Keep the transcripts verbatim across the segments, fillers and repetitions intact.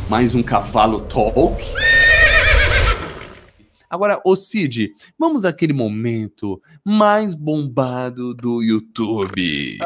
mais um Cavalo Talk. Agora, ô Cid, vamos àquele momento mais bombado do YouTube.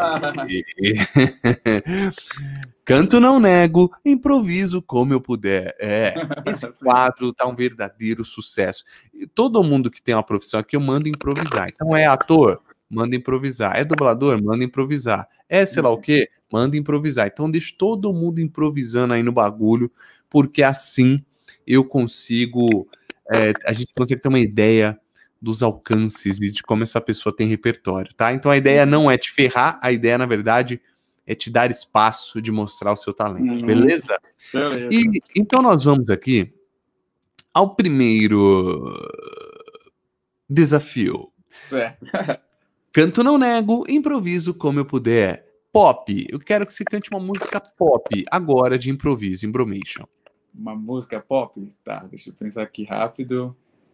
Canto não nego, improviso como eu puder. É, esse quadro tá um verdadeiro sucesso. E todo mundo que tem uma profissão aqui, eu mando improvisar. Então é ator, manda improvisar. É dublador, manda improvisar. É sei lá o quê, manda improvisar. Então deixa todo mundo improvisando aí no bagulho, porque assim eu consigo... É, a gente consegue ter uma ideia dos alcances e de como essa pessoa tem repertório, tá? Então a ideia não é te ferrar, a ideia, na verdade, é te dar espaço de mostrar o seu talento, beleza? Beleza. E então nós vamos aqui ao primeiro desafio. É. Canto não nego, improviso como eu puder. Pop, eu quero que você cante uma música pop agora de improviso, Imbromation. Uma música pop? Tá, deixa eu pensar aqui rápido.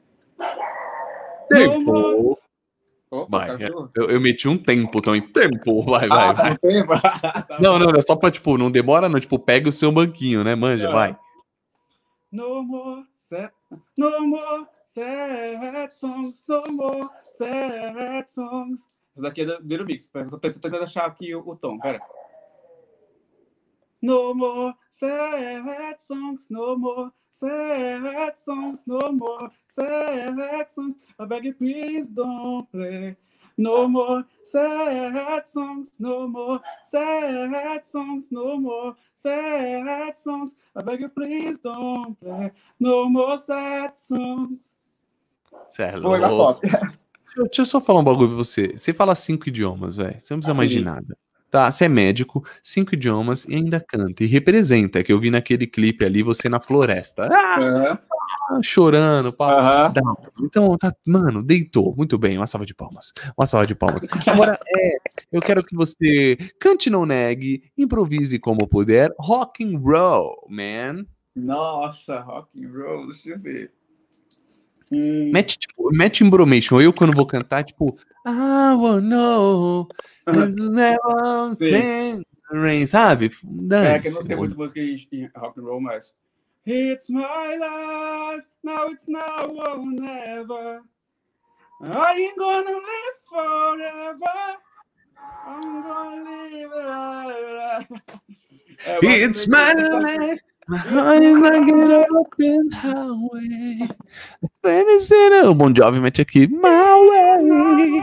Tempo! Opa, Vai, cachorro. eu, eu meti um tempo também. Tempo, vai, vai, Ah, vai. tempo. Tá Não, bom. não, é só pra, tipo, não demora não, tipo, pega o seu banquinho, né, manja, Ah. vai. No more sad, no more sad songs, no more sad songs. Isso daqui é do Little Mix. Eu tô tentando achar aqui o, o tom, pera. No more sad songs, no more sad songs, no more sad songs. I beg you, please don't play. No more sad songs, no more sad songs, no more sad songs. I beg you, please don't play. No more sad songs. Cê Foi é na louco. pop. Deixa, deixa eu só falar um bagulho pra você. Você fala cinco idiomas, velho. Você não precisa mais de Sim. nada. Tá, você é médico, cinco idiomas e ainda canta. E representa, que eu vi naquele clipe ali, você na floresta. Ah, Aham. chorando, pá. Aham. Dá. Então, tá, mano, deitou. Muito bem, uma salva de palmas. Uma salva de palmas. Agora, é, eu quero que você cante, não negue, improvise como puder. Rock and roll, man. Nossa, rock and roll, deixa eu ver. Hum. Mete, tipo, mete Imbromation. Eu, quando vou cantar, tipo, I wanna know, never Sim. sing rain, sabe? É que eu não sei Dane-se. muito música em, em rock and roll, mas... It's my life, now it's now or never. I ain't gonna live forever. I'm gonna live it. É, eu It's gosto my muito- life, my heart is like an open highway. O Bon Jovi mete aqui, my way.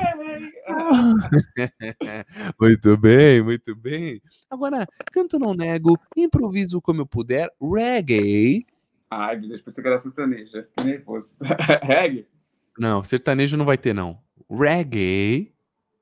Muito bem, muito bem. Agora, canto não nego, improviso como eu puder, reggae. Ai, meu Deus, pensei que era sertanejo, já fiquei nervoso. Reggae? Não, sertanejo não vai ter, não. Reggae.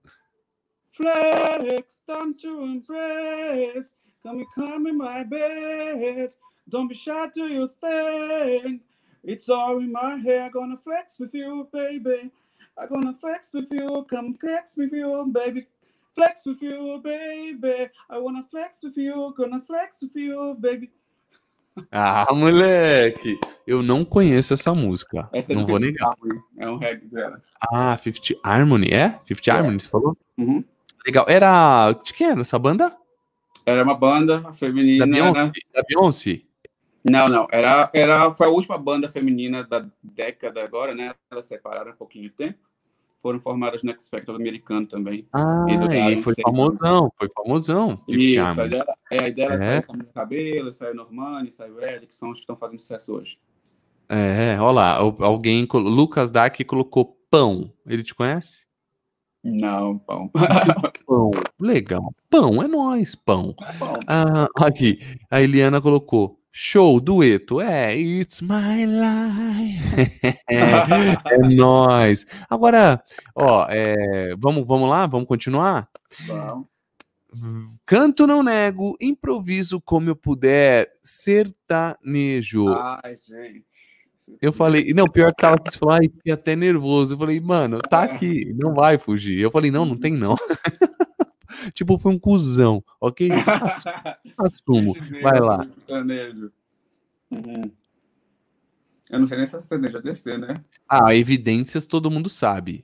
Flex, time to embrace. Come, come in my bed. Don't be shy to your thing. It's all in my hair. Gonna flex with you, baby. I'm gonna flex with you. Come flex with you, baby. Flex with you, baby. I wanna flex with you. Gonna flex with you, baby. Ah, moleque! Eu não conheço essa música. Essa é não do vou Fifth negar. Harmony. É um reggae dela. Ah, Fifth Harmony, é? Fifth Harmony, você falou? Uhum. Legal. Era. De quem era essa banda? Era uma banda Da feminina. Beyoncé? Da Beyoncé? Não, não. Era, era, foi a última banda feminina da década agora, né? Elas separaram um pouquinho de tempo. Foram formadas no X Factor americano também. Ah, E duraram e foi seis famosão, foi famosão. Fifth Isso, a Harmony. dela, é, a ideia É? saiu Camila Cabello, saiu Normani, saiu Ellie, que são os que estão fazendo sucesso hoje. É, olha lá. al- Alguém. colo- Lucas Dark colocou pão. Ele te conhece? Não, pão. Pão. Legal. Pão, é nóis, pão. Pão. Ah, aqui. A Eliana colocou. Show, dueto. É, it's my life. É, é nóis. Agora, ó, é, vamos, vamos lá? Vamos continuar? Bom. Canto não nego, improviso como eu puder, sertanejo. Ai, gente. Eu falei, não, pior que tava aqui, você falou, ai, fiquei até nervoso. Eu falei, mano, tá aqui, não vai fugir. Eu falei, não, não tem não. Tipo, foi um cuzão, ok? Assu- Assumo. Vai lá. Sertanejo. Uhum. Eu não sei nem se é sertanejo é descer, né? Ah, evidências todo mundo sabe.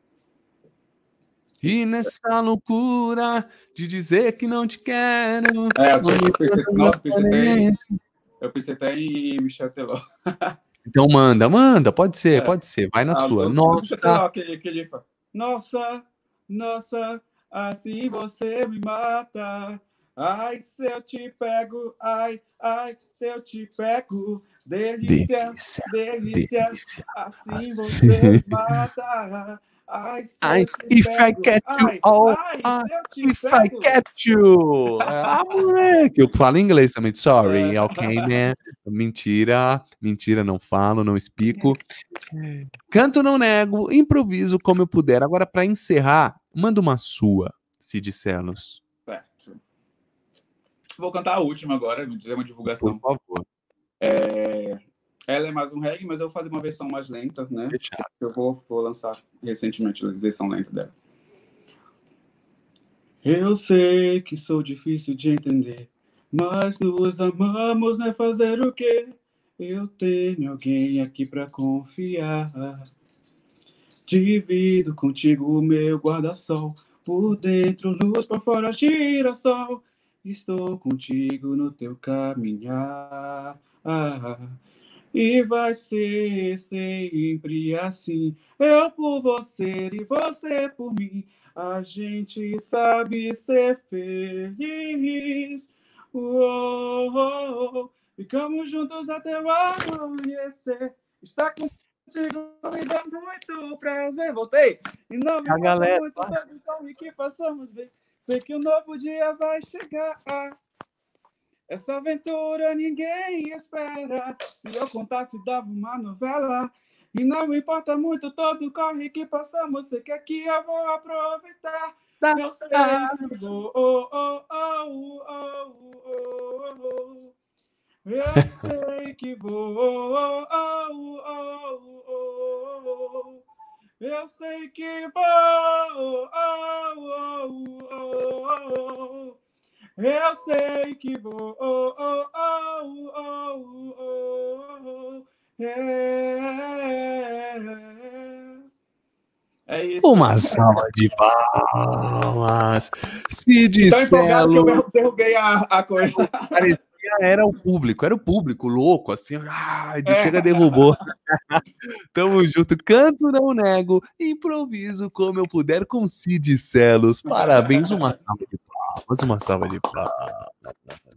E nessa loucura de dizer que não te quero. É, eu vamos pensei, pensei, nossa, pensei até em Eu pensei até em Michel Teló. Então manda, manda, pode ser, É. pode ser, vai na Ah, sua. eu- Nossa, Michel Teló, aquele, aquele fala, nossa, nossa, assim você me mata. Ai, se eu te pego, ai, ai, se eu te pego. Delícia, delícia, delícia, delícia. assim você me mata. Ai, se Ai, eu te if I pego, catch you ai, all, ai, ai, se eu te if I pego. catch you. Ah, moleque, eu falo inglês também, sorry, É. ok, man. Mentira, mentira, não falo, não explico. Canto, não nego, improviso como eu puder. Agora, pra encerrar, manda uma sua, Cid Celos. Certo. Vou cantar a última agora, me dizer uma Por divulgação. favor. É... Ela é mais um reggae, mas eu vou fazer uma versão mais lenta, né? Fechado. Eu vou, vou lançar recentemente a versão lenta dela. Eu sei que sou difícil de entender, mas nos amamos, né? Fazer o quê? Eu tenho alguém aqui pra confiar. Divido contigo o meu guarda-sol, por dentro luz, por fora girassol. Estou contigo no teu caminhar. E vai ser sempre assim. Eu por você e você por mim. A gente sabe ser feliz. Uou, ficamos juntos até o amanhecer. Está contigo me dá muito prazer. Voltei. E não me A importa galera, muito todo então e que façamos ver. Sei que um novo dia vai chegar. Essa aventura ninguém espera. Se eu contasse, dava uma novela. E não importa muito todo corre que passamos. Sei que aqui eu vou aproveitar. Tá. Eu sei que vou. Oh, oh, oh, oh, oh, oh. Eu sei que vou. Oh, oh, oh, oh, oh. Eu sei que vou. Oh, oh, oh, oh. Eu sei que vou. Oh, oh, oh, oh, oh, oh. É... é isso. Uma salva de palmas. Cid Tão empolgado que eu Celos. derrubei a, a coisa. Parecia, era o público, era o público louco, assim. Ah, É. chega, derrubou. Tamo junto. Canto, não nego. Improviso como eu puder com Cid Celos. Parabéns, uma salva de palmas. Uma salva de palmas.